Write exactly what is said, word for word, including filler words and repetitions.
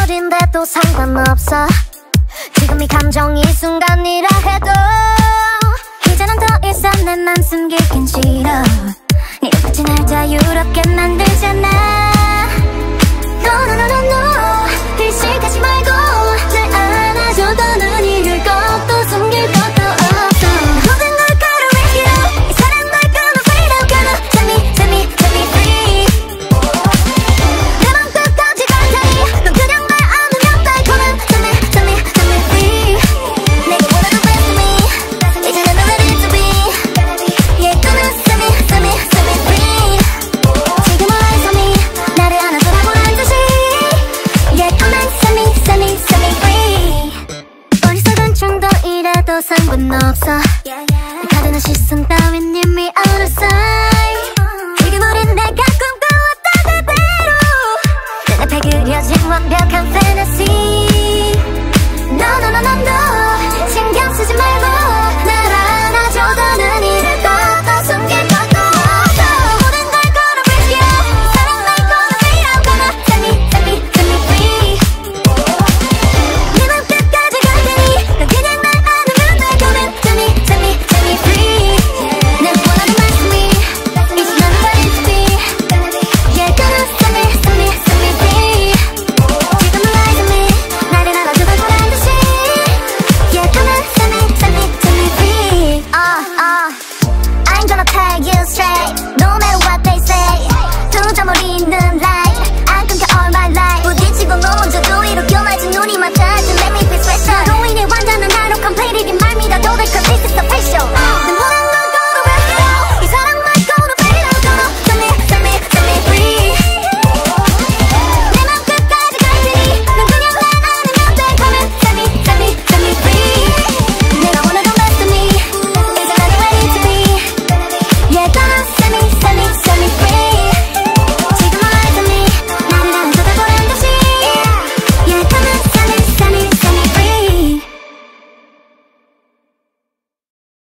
피조물인데도 상관없어. 지금 이 감정이 순간이라 해도 이제는 더 이상 내 맘 숨기긴 싫어. 네 눈빛이 날 자유롭게 만들잖아. No no no no no 의식하지 말고 날 안아줘도 눈이 익을 것도 숨길 것도 없어. 모든 걸 걸어올게요. 이 사랑 널 끊어 fade out gonna set me set me set me free. 내 맘 끝까지 갈 테니 넌 그냥 날 안으면 달콤한 set me set me set me free. 내가 원하는 best of me 이제는 I'm ready to be. Yeah gonna set me set me set me free. 지금 어디서 me 나를 안아주라고 한 듯이. Yeah come and set me set me set me free. 어리석은 충동이라도 상관없어. 내 가두는 시선 따윈 이미 out of sight. 지금 우린 내가 꿈꿔왔던 그대로 내 앞에 그려진 완벽한 fantasy. No no no no no 신경 쓰지 말고 날 안아줘도 눈이 익을 것도 숨길 것도 없어. 모든 걸 걸어볼게요. 사랑 날 꺼내 fade out gonna set me set me set me free. 내 맘 끝까지 갈 테니 넌 그냥 날 안으면 달콤한 set me set me set me free. 내 원하는 말씀이 이제 난 ready to be. Yeah gonna set me set me set me free. 지금은 lie to me 나를 알아주고 보란 듯이. Yeah gonna set me set me set me free. Uh uh I ain't gonna tell